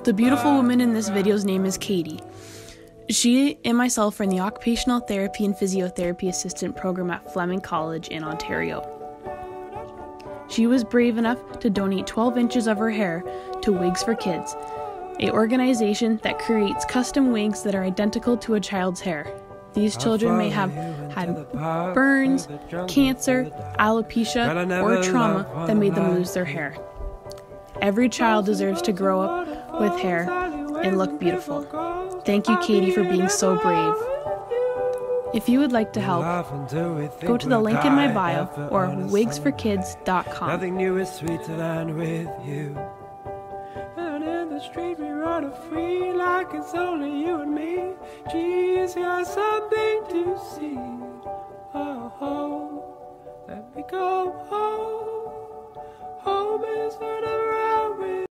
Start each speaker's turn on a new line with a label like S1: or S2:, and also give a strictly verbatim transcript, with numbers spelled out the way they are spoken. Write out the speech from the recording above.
S1: The beautiful woman in this video's name is Katie. She and myself are in the Occupational Therapy and Physiotherapy Assistant program at Fleming College in Ontario. She was brave enough to donate twelve inches of her hair to Wigs for Kids, an organization that creates custom wigs that are identical to a child's hair. These children may have had burns, cancer, alopecia, or trauma that made them lose their hair. Every child deserves to grow up with hair and look beautiful. Thank you, Katie, for being so brave. If you would like to help, go to the link in my bio or wigs for kids dot com.
S2: Nothing new is sweeter than with you. And in the street we run a free like it's only you and me. Geez, got something to see. Oh, oh, let me go home. Home is an